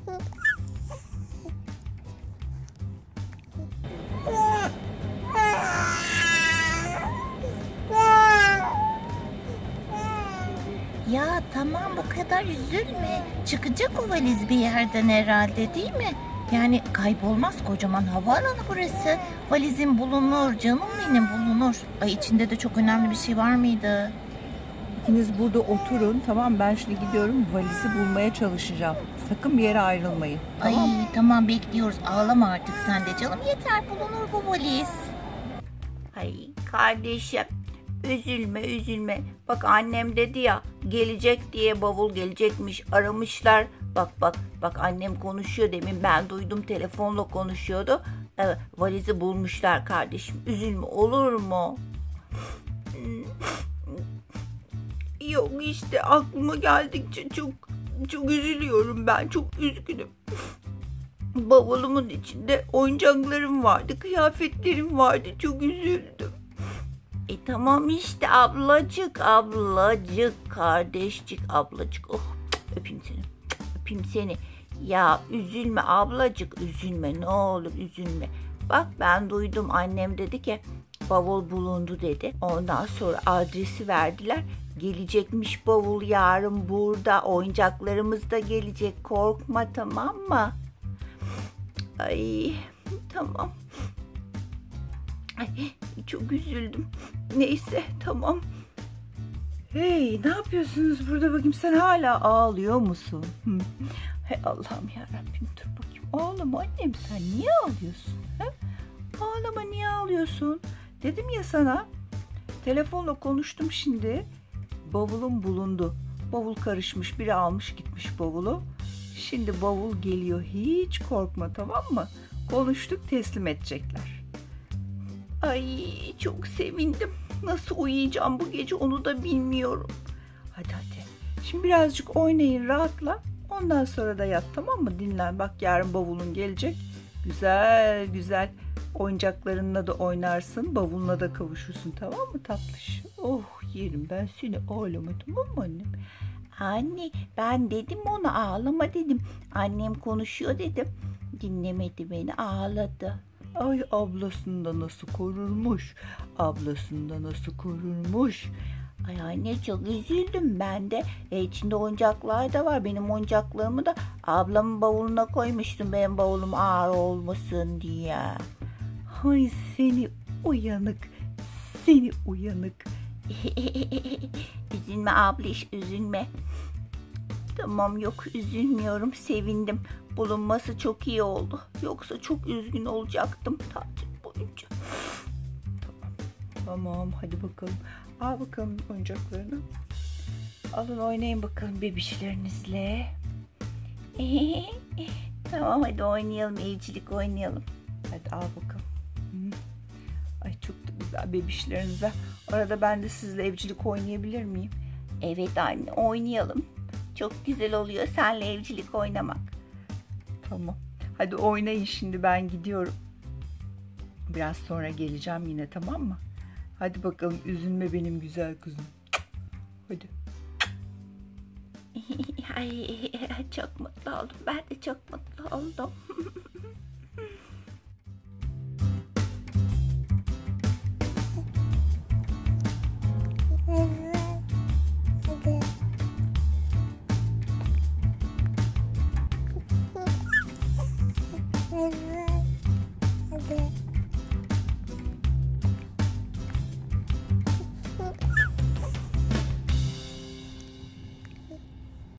Ya tamam, bu kadar üzülme. Çıkacak o valiz bir yerden herhalde, değil mi? Yani kaybolmaz, kocaman havaalanı burası. Valizin bulunur, canım benim, bulunur. Ay, içinde de çok önemli bir şey var mıydı? İkiniz burada oturun, tamam, ben şimdi gidiyorum, valizi bulmaya çalışacağım. Sakın bir yere ayrılmayın. Tamam. Ay tamam, bekliyoruz. Ağlama artık sen de canım. Yeter, bulunur bu valiz. Ay kardeşim, üzülme. Bak annem dedi ya, gelecek diye, bavul gelecekmiş, aramışlar. Bak annem konuşuyor, demin ben duydum, telefonla konuşuyordu. Evet, valizi bulmuşlar kardeşim, üzülme olur mu? Yok işte, aklıma geldikçe çok üzülüyorum ben, çok üzgünüm. Bavulumun içinde oyuncaklarım vardı, kıyafetlerim vardı, çok üzüldüm. Tamam işte ablacık, kardeşcik, ablacık. Oh, öpeyim seni. Ya üzülme ablacık, üzülme, ne olur üzülme. Bak ben duydum, annem dedi ki bavul bulundu dedi. Ondan sonra adresi verdiler. Gelecekmiş bavul yarın burada. Oyuncaklarımız da gelecek. Korkma, tamam mı? Ay tamam. Ay, çok üzüldüm. Neyse tamam. Hey, ne yapıyorsunuz burada bakayım? Sen hala ağlıyor musun? Hey Allah'ım yarabbim, dur bakayım. Ağlama annem, sen niye ağlıyorsun? He? Ağlama, niye ağlıyorsun? Dedim ya sana. Telefonla konuştum şimdi. Bavulum bulundu. Bavul karışmış, biri almış gitmiş bavulu. Şimdi bavul geliyor, hiç korkma, tamam mı? Konuştuk, teslim edecekler. Ay çok sevindim. Nasıl uyuyacağım bu gece onu da bilmiyorum. Hadi. Şimdi birazcık oynayın, rahatla. Ondan sonra da yat, tamam mı? Dinlen. Bak yarın bavulun gelecek. Güzel oyuncaklarınla da oynarsın. Bavuluna da kavuşursun, tamam mı tatlış? Oh, yerim ben seni, ağlama, tamam mı annem? Anne ben dedim ona, ağlama dedim. Annem konuşuyor dedim. Dinlemedi beni, ağladı. Ay, ablasını da nasıl korurmuş. Ay anne çok üzüldüm ben de. İçinde oyuncaklar da var. Benim oyuncaklarımı da ablamın bavuluna koymuştum. Benim bavulum ağır olmasın diye. Ay seni uyanık. Üzülme abliş, üzülme. Tamam, yok üzülmüyorum, sevindim. Bulunması çok iyi oldu. Yoksa çok üzgün olacaktım tatil boyunca. Tamam, hadi bakalım. Al bakalım oyuncaklarını. Alın, oynayın bakalım bebişlerinizle. Tamam hadi oynayalım, evcilik oynayalım. Hadi al bakalım. Ay çok da güzel bebişlerinize. Arada ben de sizle evcilik oynayabilir miyim? Evet anne, oynayalım. Çok güzel oluyor seninle evcilik oynamak. Tamam. Hadi oynayın, şimdi ben gidiyorum. Biraz sonra geleceğim yine, tamam mı? Hadi bakalım, üzülme benim güzel kızım. Hadi. Ay, çok mutlu oldum. Ben de çok mutlu oldum. Evet.